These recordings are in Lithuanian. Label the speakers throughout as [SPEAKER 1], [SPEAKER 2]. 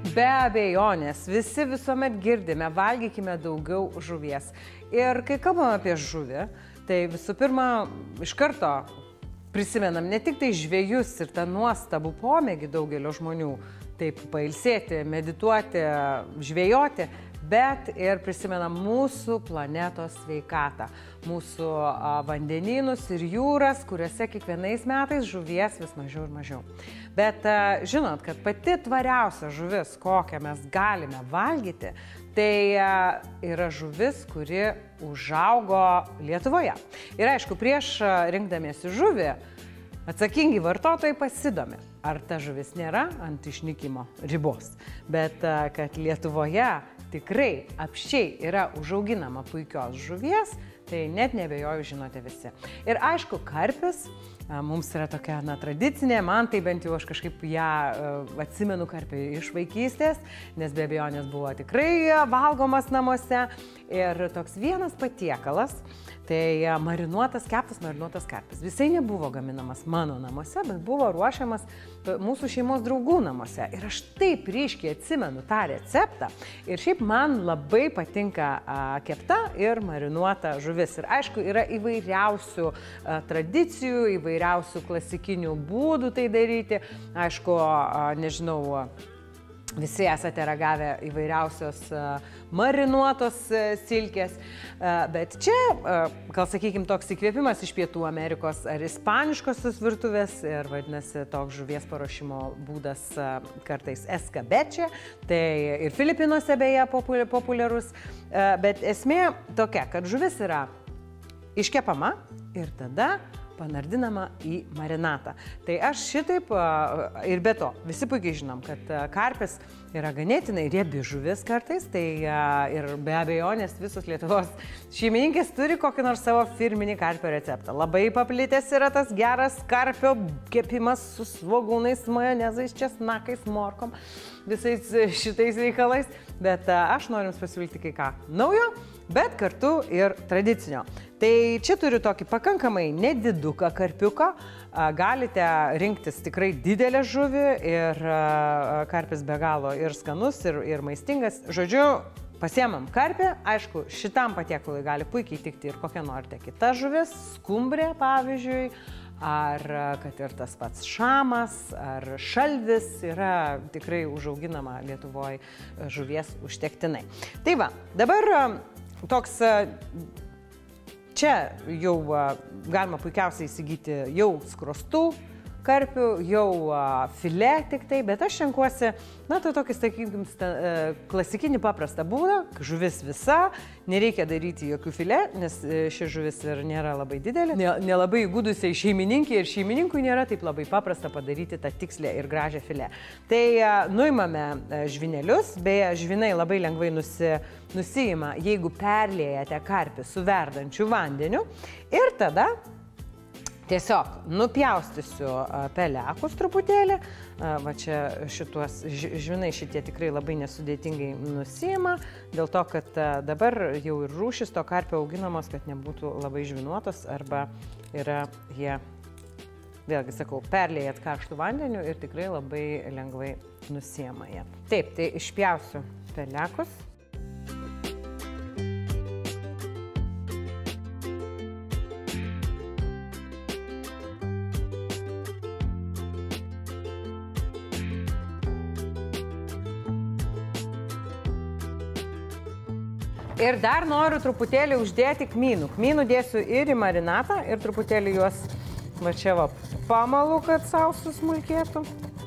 [SPEAKER 1] be abejonės, visi visuomet girdime, valgykime daugiau žuvies. Ir kai kalbame apie žuvį, tai visų pirma, iš karto prisimenam ne tik tai žvejus ir tą nuostabų pomėgį daugelio žmonių, taip pailsėti, medituoti, žvejoti, bet ir prisimenam mūsų planetos sveikatą, mūsų vandenynus ir jūras, kuriuose kiekvienais metais žuvies vis mažiau ir mažiau. Bet žinot, kad pati tvariausia žuvis, kokią mes galime valgyti, tai yra žuvis, kuri užaugo Lietuvoje. Ir aišku, prieš rinkdamiesi žuvį, atsakingi vartotojai pasidomi, ar ta žuvis nėra ant išnykimo ribos, bet kad Lietuvoje tikrai apsčiai yra užauginama puikios žuvies, tai net nebejoju, žinote visi. Ir aišku, karpis mums yra tokia tradicinė, man tai bent jau aš kažkaip ją atsimenu karpį iš vaikystės, nes be abejonės buvo tikrai valgomas namuose. Ir toks vienas patiekalas, tai keptas marinuotas karpis. Visai nebuvo gaminamas mano namuose, bet buvo ruošiamas mūsų šeimos draugų namuose. Ir aš taip ryškiai atsimenu tą receptą. Ir šiaip man labai patinka kepta ir marinuota žuvis. Ir aišku, yra įvairiausių tradicijų, įvairiausių klasikinių būdų tai daryti. Aišku, nežinau, visi esate ragavę įvairiausios marinuotos silkės, bet čia, gal sakykime, toks įkvėpimas iš Pietų Amerikos ar ispaniškosios virtuvės ir vadinasi toks žuvies paruošimo būdas kartais escabeche, tai ir Filipinuose beje populiarus, bet esmė tokia, kad žuvis yra iškepama ir tada panardinama į marinatą. Tai aš šitaip, ir be to, visi puikiai žinom, kad karpis yra ganėtinai riebi žuvis kartais, tai ir be abejonės visos Lietuvos šeimininkės turi kokį nors savo firminį karpio receptą. Labai paplitęs yra tas geras karpio kepimas su svogūnais, majonezais, česnakais, morkom, visais šitais reikalais, bet aš noriu jums pasiūlyti kai ką naujo, bet kartu ir tradicinio. Tai čia turiu tokį pakankamai nediduką karpiuką, galite rinktis tikrai didelę žuvį ir karpis be galo ir skanus, ir maistingas. Žodžiu, pasiemam karpį, aišku, šitam patiekalui gali puikiai tikti ir kokią norite kita žuvis, skumbrė pavyzdžiui, ar kad ir tas pats šamas, ar šalvis yra tikrai užauginama Lietuvoje žuvies užtektinai. Tai va, dabar toks, čia jau galima puikiausiai įsigyti jau skrostų karpių, jau filė tik tai, bet aš renkuosi, tai tokį, sakykim, klasikinį paprastą būdą, žuvis visa, nereikia daryti jokių filė, nes ši žuvis ir nėra labai didelė, nelabai įgudusiai šeimininkai ir šeimininkui nėra taip labai paprasta padaryti tą tikslę ir gražią filė. Tai nuimame žvinelius, beje, žvinai labai lengvai nusiima, jeigu perliejate karpį su verdančiu vandeniu ir tada tiesiog nupjaustysiu pelekus truputėlį, va čia šituos žvinai šitie tikrai labai nesudėtingai nusiima, dėl to, kad dabar jau ir rūšis to karpio auginamos, kad nebūtų labai žvinuotos arba yra jie, vėlgi sakau, perliejat karštų vandeniu ir tikrai labai lengvai nusiima jie. Taip, tai išpjausiu pelekus. Ir dar noriu truputėlį uždėti kmynų. Kmynų dėsiu ir į marinatą ir truputėlį juos, va čia va, pamalu, kad sau susmulkėtų.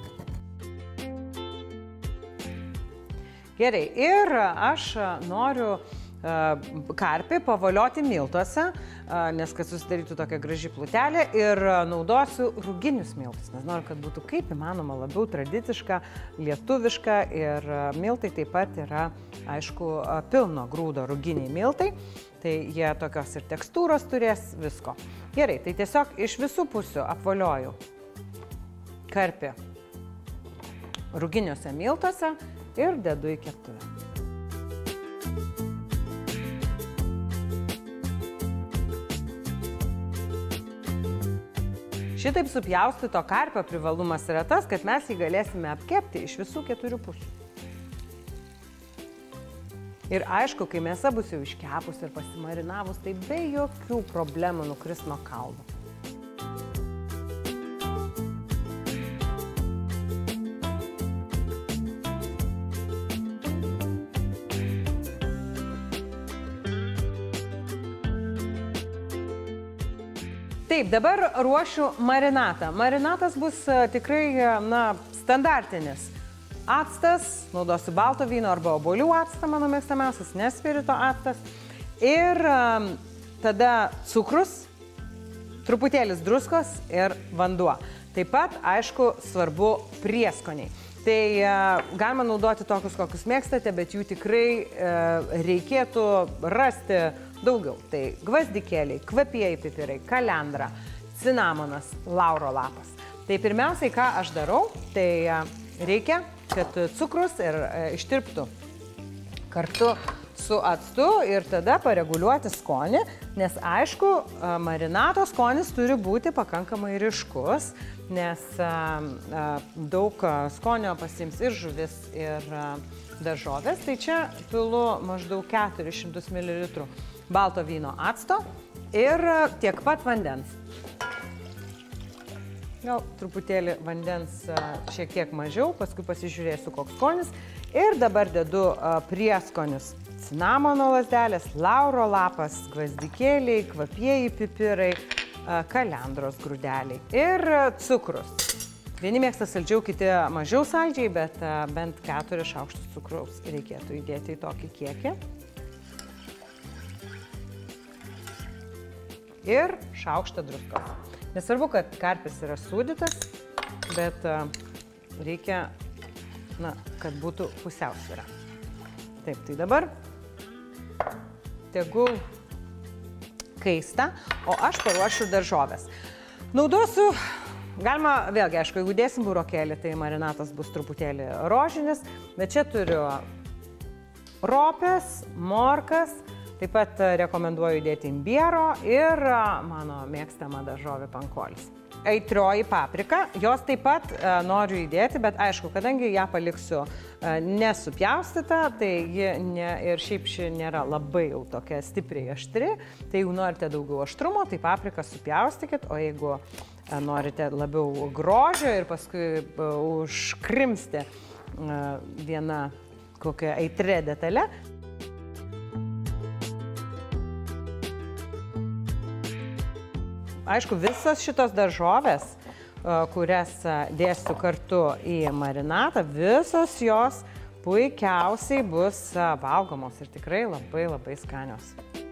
[SPEAKER 1] Gerai, ir aš noriu karpį pavolioti miltuose, nes kad susidarytų tokia graži plutelė ir naudosiu ruginius miltus, nes noriu, kad būtų kaip įmanoma labiau tradiciška, lietuviška ir miltai taip pat yra, aišku, pilno grūdo ruginiai miltai, tai jie tokios ir tekstūros turės visko. Gerai, tai tiesiog iš visų pusių apvolioju karpį ruginiuose miltuose ir dedu į keptuvę. Šitaip supjaustyto karpio privalumas yra tas, kad mes jį galėsime apkepti iš visų 4 pusių. Ir aišku, kai mėsa bus jau iškepus ir pasimarinavus, tai be jokių problemų nukris nuo kaulų. Taip, dabar ruošiu marinatą. Marinatas bus tikrai, standartinis. Actas, naudosiu balto vyno arba obuolių actą, mano mėgstamiausias, ne spirito actas. Ir tada cukrus, truputėlis druskos ir vanduo. Taip pat, aišku, svarbu prieskoniai. Tai galima naudoti tokius, kokius mėgstate, bet jų tikrai reikėtų rasti daugiau. Tai gvazdikėliai, kvapieji pipirai, kalendra, cinamonas, lauro lapas. Tai pirmiausiai, ką aš darau, tai reikia, kad cukrus ir ištirptų kartu su actu ir tada pareguliuoti skonį, nes aišku, marinato skonis turi būti pakankamai ryškus, nes daug skonio pasiims ir žuvis, ir daržovės. Tai čia pilu maždaug 400 ml balto vyno acto ir tiek pat vandens. Gal truputėlį vandens šiek tiek mažiau, paskui pasižiūrėsiu, koks skonis. Ir dabar dedu prieskonius. Cinamono lazdelės, lauro lapas, gvazdikėliai, kvapieji pipirai, kalendros grūdeliai ir cukrus. Vieni mėgsta saldžiau, kiti mažiau saldžiai, bet bent 4 šaukštus cukraus reikėtų įdėti į tokį kiekį. Ir šaukštą druskos. Nesvarbu, kad karpis yra sūdytas, bet reikia, kad būtų pusiausvyra. Taip, tai dabar tegul kaista, o aš paruošiu daržovės. Naudosiu, galima, vėlgi, aišku, jeigu dėsim burokėlį, tai marinatas bus truputėlį rožinis, bet čia turiu ropės, morkas, taip pat rekomenduoju dėti imbiero ir mano mėgstama daržovė pankolis. Aitrioji paprika, jos taip pat noriu įdėti, bet aišku, kadangi ją paliksiu nesupjaustytą, tai ji ir šiaip ši nėra labai jau tokia stipriai aštri, tai jeigu norite daugiau aštrumo, tai papriką supjaustykit, o jeigu norite labiau grožio ir paskui užkrimsti vieną kokią aitrę detalę, aišku, visas šitos daržovės, kurias dėsiu kartu į marinatą, visos jos puikiausiai bus valgomos ir tikrai labai labai skanios.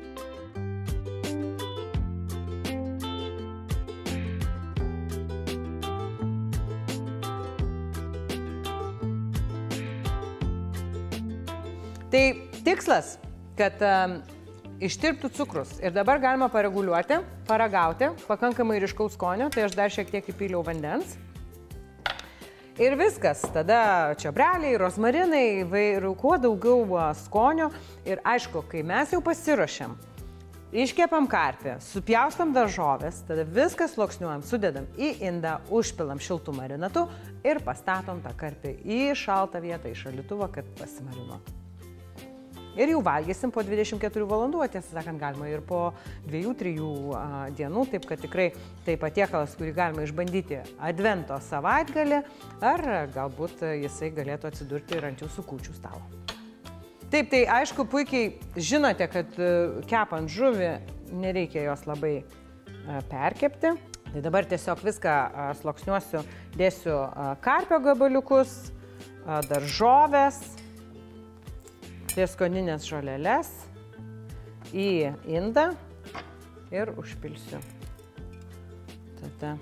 [SPEAKER 1] Tai tikslas, kad ištirptų cukrus ir dabar galima pareguliuoti, paragauti, pakankamai ryškaus skonio, tai aš dar šiek tiek įpyliau vandens. Ir viskas, tada čiobreliai, rozmarinai, kuo daugiau skonio ir aišku, kai mes jau pasiruošiam, iškepam karpį, supjaustam daržovės, tada viską sluoksniuojam, sudedam į indą, užpilam šiltų marinatu ir pastatom tą karpį į šaltą vietą, į šaldytuvą, kad pasimarinuotų. Ir jau valgysim po 24 valandų, tiesą sakant, galima ir po 2-3 dienų, taip kad tikrai tai patiekalas, kurį galima išbandyti advento savaitgalį, ar galbūt jisai galėtų atsidurti ir ant jūsų kūčių stalo. Taip, tai aišku, puikiai žinote, kad kepant žuvį nereikia jos labai perkepti. Tai dabar tiesiog viską sluoksniuosiu, dėsiu karpio gabaliukus, daržovės, prieskoninės žoleles į indą ir užpilsiu tada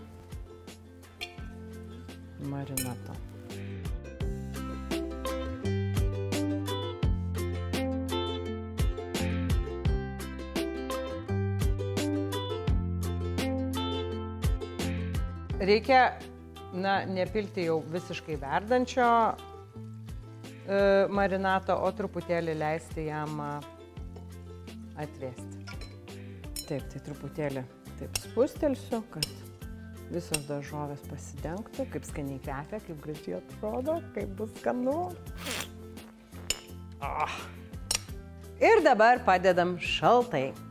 [SPEAKER 1] marinato. Reikia, nepilti jau visiškai verdančio marinato, o truputėlį leisti jam atvėsti. Taip, tai truputėlį taip spustelsiu, kad visos daržovės pasidengtų, kaip skaniai kvepia, kaip gražiai atrodo, kaip bus skanu. Ir dabar padedam šaltai.